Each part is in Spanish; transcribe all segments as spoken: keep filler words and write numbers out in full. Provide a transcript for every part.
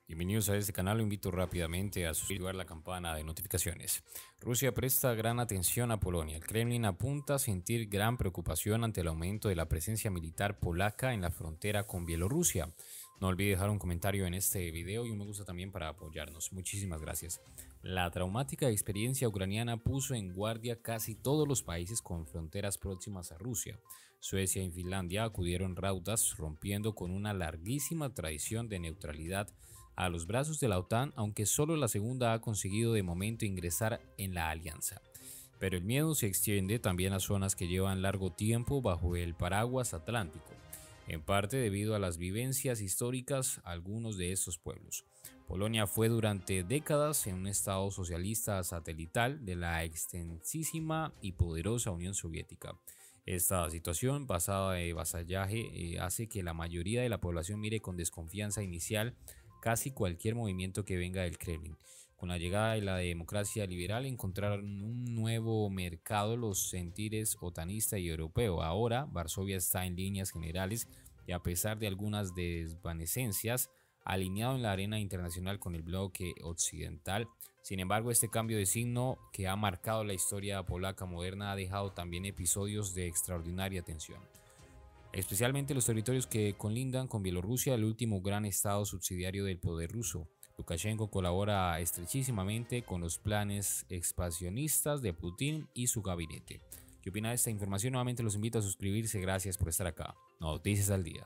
Bienvenidos a este canal, lo invito rápidamente a suscribir a la campana de notificaciones. Rusia presta gran atención a Polonia. El Kremlin apunta a sentir gran preocupación ante el aumento de la presencia militar polaca en la frontera con Bielorrusia. No olvide dejar un comentario en este video y un me gusta también para apoyarnos. Muchísimas gracias. La traumática experiencia ucraniana puso en guardia casi todos los países con fronteras próximas a Rusia. Suecia y Finlandia acudieron raudas, rompiendo con una larguísima tradición de neutralidad a los brazos de la OTAN, aunque solo la segunda ha conseguido de momento ingresar en la alianza. Pero el miedo se extiende también a zonas que llevan largo tiempo bajo el paraguas atlántico, en parte debido a las vivencias históricas de algunos de estos pueblos. Polonia fue durante décadas en un estado socialista satelital de la extensísima y poderosa Unión Soviética. Esta situación basada en vasallaje eh, hace que la mayoría de la población mire con desconfianza inicial casi cualquier movimiento que venga del Kremlin. Con la llegada de la democracia liberal encontraron un nuevo mercado los sentires otanista y europeo. Ahora Varsovia está en líneas generales y a pesar de algunas desvanecencias, alineado en la arena internacional con el bloque occidental. Sin embargo, este cambio de signo que ha marcado la historia polaca moderna ha dejado también episodios de extraordinaria tensión, especialmente los territorios que colindan con Bielorrusia, el último gran estado subsidiario del poder ruso. Lukashenko colabora estrechísimamente con los planes expansionistas de Putin y su gabinete. ¿Qué opina de esta información? Nuevamente los invito a suscribirse. Gracias por estar acá. Noticias al día.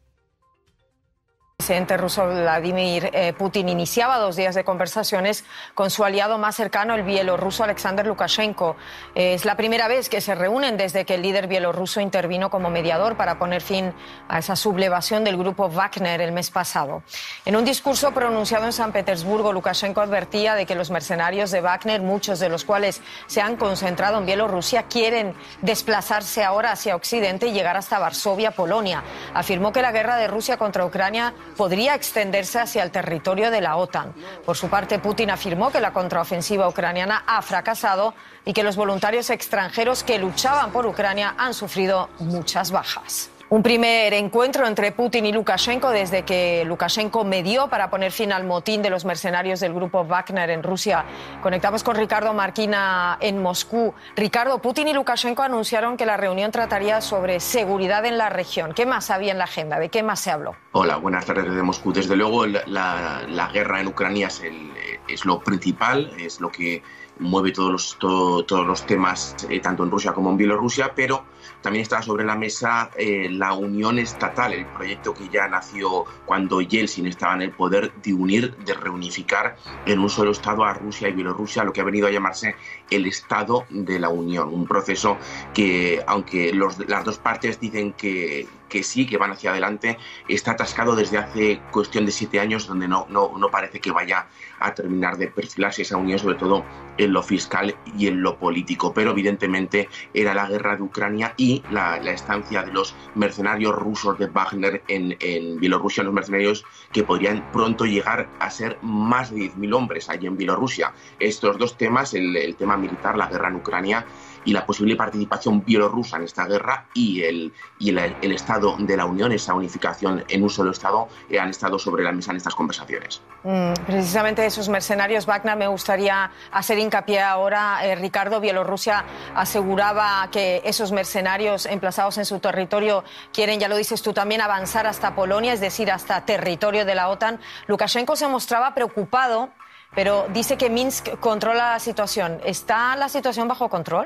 El presidente ruso Vladimir eh, Putin iniciaba dos días de conversaciones con su aliado más cercano, el bielorruso Alexander Lukashenko. Eh, es la primera vez que se reúnen desde que el líder bielorruso intervino como mediador para poner fin a esa sublevación del grupo Wagner el mes pasado. En un discurso pronunciado en San Petersburgo, Lukashenko advertía de que los mercenarios de Wagner, muchos de los cuales se han concentrado en Bielorrusia, quieren desplazarse ahora hacia Occidente y llegar hasta Varsovia, Polonia. Afirmó que la guerra de Rusia contra Ucrania podría extenderse hacia el territorio de la OTAN. Por su parte, Putin afirmó que la contraofensiva ucraniana ha fracasado y que los voluntarios extranjeros que luchaban por Ucrania han sufrido muchas bajas. Un primer encuentro entre Putin y Lukashenko desde que Lukashenko medió para poner fin al motín de los mercenarios del grupo Wagner en Rusia. Conectamos con Ricardo Marquina en Moscú. Ricardo, Putin y Lukashenko anunciaron que la reunión trataría sobre seguridad en la región. ¿Qué más había en la agenda? ¿De qué más se habló? Hola, buenas tardes desde Moscú. Desde luego la, la, la guerra en Ucrania es, el, es lo principal, es lo que mueve todos los, todo, todos los temas, eh, tanto en Rusia como en Bielorrusia, pero también está sobre la mesa eh, la unión estatal, el proyecto que ya nació cuando Yeltsin estaba en el poder, de unir, de reunificar en un solo estado a Rusia y Bielorrusia, lo que ha venido a llamarse el Estado de la Unión. Un proceso que, aunque los, las dos partes dicen que, que sí, que van hacia adelante, está atascado desde hace cuestión de siete años, donde no, no, no parece que vaya a terminar de perfilarse esa unión, sobre todo en lo fiscal y en lo político. Pero evidentemente era la guerra de Ucrania y la, la estancia de los mercenarios rusos de Wagner en, en Bielorrusia, los mercenarios que podrían pronto llegar a ser más de diez mil hombres allí en Bielorrusia. Estos dos temas, el, el tema militar, la guerra en Ucrania y la posible participación bielorrusa en esta guerra y el, y el, el Estado de la Unión, esa unificación en un solo Estado, eh, han estado sobre la mesa en estas conversaciones. Mm, precisamente esos mercenarios Wagner, me gustaría hacer hincapié ahora, eh, Ricardo. Bielorrusia aseguraba que esos mercenarios emplazados en su territorio quieren, ya lo dices tú también, avanzar hasta Polonia, es decir, hasta territorio de la OTAN. Lukashenko se mostraba preocupado, pero dice que Minsk controla la situación. ¿Está la situación bajo control?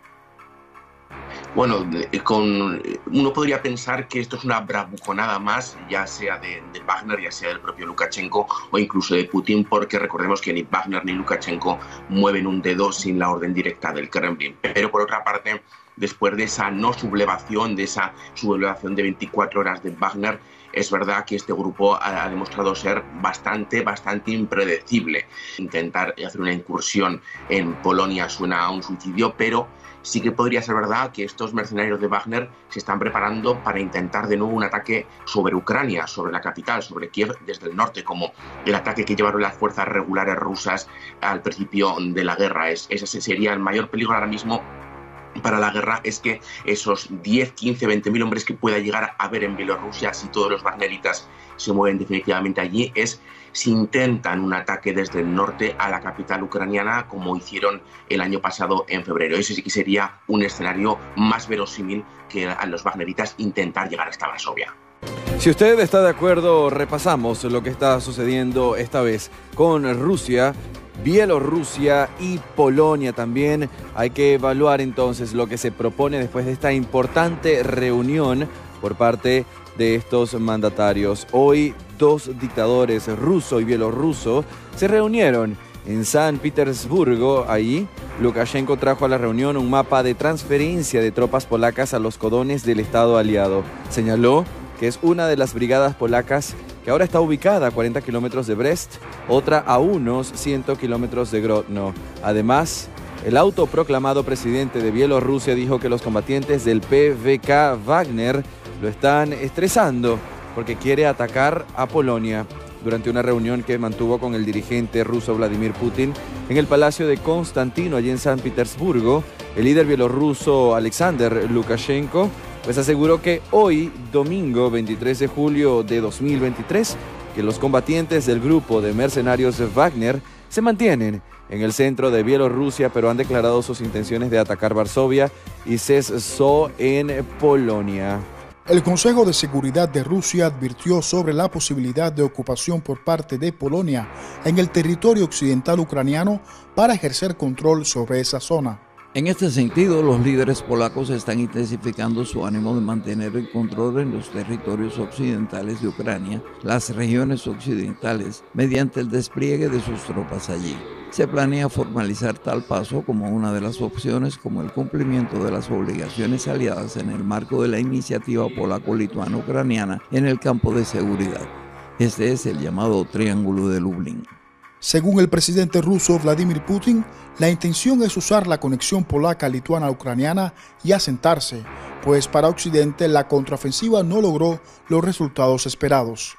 Bueno, con, uno podría pensar que esto es una bravuconada más, ya sea de, de Wagner, ya sea del propio Lukashenko o incluso de Putin, porque recordemos que ni Wagner ni Lukashenko mueven un dedo sin la orden directa del Kremlin. Pero por otra parte, después de esa no sublevación, de esa sublevación de veinticuatro horas de Wagner, es verdad que este grupo ha demostrado ser bastante, bastante impredecible. Intentar hacer una incursión en Polonia suena a un suicidio, pero sí que podría ser verdad que estos mercenarios de Wagner se están preparando para intentar de nuevo un ataque sobre Ucrania, sobre la capital, sobre Kiev desde el norte, como el ataque que llevaron las fuerzas regulares rusas al principio de la guerra. Es, ese sería el mayor peligro ahora mismo para la guerra, es que esos diez, quince, veinte mil hombres que pueda llegar a haber en Bielorrusia, si todos los wagneritas se mueven definitivamente allí, es si intentan un ataque desde el norte a la capital ucraniana como hicieron el año pasado en febrero. Ese sí que sería un escenario más verosímil que a los wagneritas intentar llegar hasta Varsovia. Si usted está de acuerdo, repasamos lo que está sucediendo esta vez con Rusia, Bielorrusia y Polonia también. Hay que evaluar entonces lo que se propone después de esta importante reunión por parte de estos mandatarios. Hoy dos dictadores, ruso y bielorruso, se reunieron en San Petersburgo. Ahí Lukashenko trajo a la reunión un mapa de transferencia de tropas polacas a los codones del Estado aliado. Señaló que es una de las brigadas polacas que ahora está ubicada a cuarenta kilómetros de Brest, otra a unos cien kilómetros de Grodno. Además, el autoproclamado presidente de Bielorrusia dijo que los combatientes del P V K Wagner lo están estresando porque quiere atacar a Polonia. Durante una reunión que mantuvo con el dirigente ruso Vladimir Putin en el Palacio de Constantino, allí en San Petersburgo, el líder bielorruso Alexander Lukashenko pues aseguró que hoy, domingo veintitrés de julio de dos mil veintitrés, que los combatientes del grupo de mercenarios Wagner se mantienen en el centro de Bielorrusia, pero han declarado sus intenciones de atacar Varsovia y Rzeszów en Polonia. El Consejo de Seguridad de Rusia advirtió sobre la posibilidad de ocupación por parte de Polonia en el territorio occidental ucraniano para ejercer control sobre esa zona. En este sentido, los líderes polacos están intensificando su ánimo de mantener el control en los territorios occidentales de Ucrania, las regiones occidentales, mediante el despliegue de sus tropas allí. Se planea formalizar tal paso como una de las opciones como el cumplimiento de las obligaciones aliadas en el marco de la iniciativa polaco-lituano-ucraniana en el campo de seguridad. Este es el llamado Triángulo de Lublin. Según el presidente ruso Vladimir Putin, la intención es usar la conexión polaca-lituana-ucraniana y asentarse, pues para Occidente la contraofensiva no logró los resultados esperados.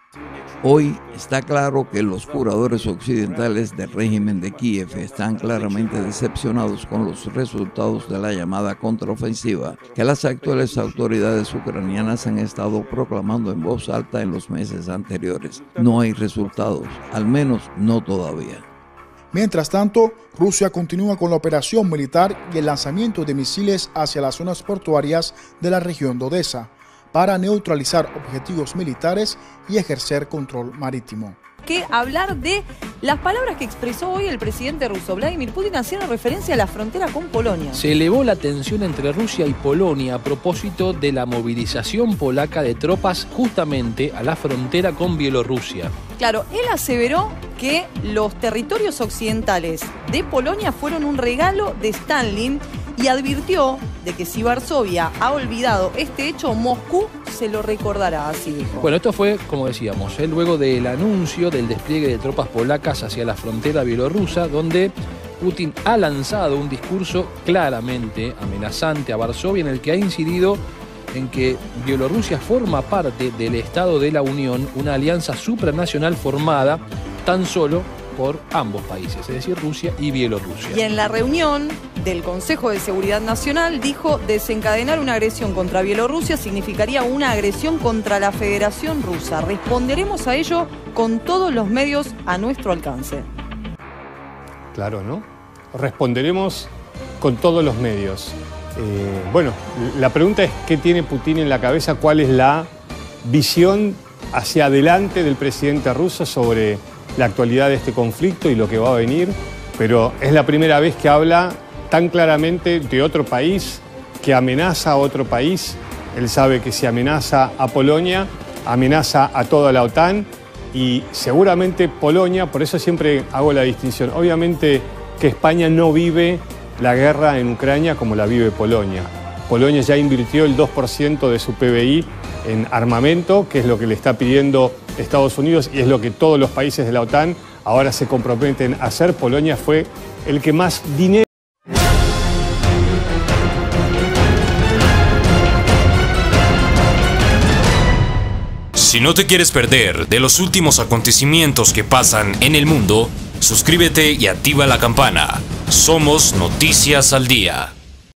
Hoy está claro que los curadores occidentales del régimen de Kiev están claramente decepcionados con los resultados de la llamada contraofensiva que las actuales autoridades ucranianas han estado proclamando en voz alta en los meses anteriores. No hay resultados, al menos no todavía. Mientras tanto, Rusia continúa con la operación militar y el lanzamiento de misiles hacia las zonas portuarias de la región de Odesa, para neutralizar objetivos militares y ejercer control marítimo. Que hablar de las palabras que expresó hoy el presidente ruso Vladimir Putin haciendo referencia a la frontera con Polonia. Se elevó la tensión entre Rusia y Polonia a propósito de la movilización polaca de tropas justamente a la frontera con Bielorrusia. Claro, él aseveró que los territorios occidentales de Polonia fueron un regalo de Stalin y advirtió de que si Varsovia ha olvidado este hecho, Moscú se lo recordará, así dijo. Bueno, esto fue, como decíamos, ¿eh? luego del anuncio del despliegue de tropas polacas hacia la frontera bielorrusa, donde Putin ha lanzado un discurso claramente amenazante a Varsovia, en el que ha incidido en que Bielorrusia forma parte del Estado de la Unión, una alianza supranacional formada tan solo por ambos países, es decir, Rusia y Bielorrusia. Y en la reunión del Consejo de Seguridad Nacional dijo: desencadenar una agresión contra Bielorrusia significaría una agresión contra la Federación Rusa. Responderemos a ello con todos los medios a nuestro alcance. Claro, ¿no? Responderemos con todos los medios. Eh, bueno, la pregunta es qué tiene Putin en la cabeza, cuál es la visión hacia adelante del presidente ruso sobre la actualidad de este conflicto y lo que va a venir, pero es la primera vez que habla tan claramente de otro país, que amenaza a otro país. Él sabe que si amenaza a Polonia, amenaza a toda la OTAN y seguramente Polonia, por eso siempre hago la distinción, obviamente que España no vive la guerra en Ucrania como la vive Polonia. Polonia ya invirtió el dos por ciento de su P B I en armamento, que es lo que le está pidiendo Estados Unidos y es lo que todos los países de la OTAN ahora se comprometen a hacer. Polonia fue el que más dinero... Si no te quieres perder de los últimos acontecimientos que pasan en el mundo, suscríbete y activa la campana. Somos Noticias al Día.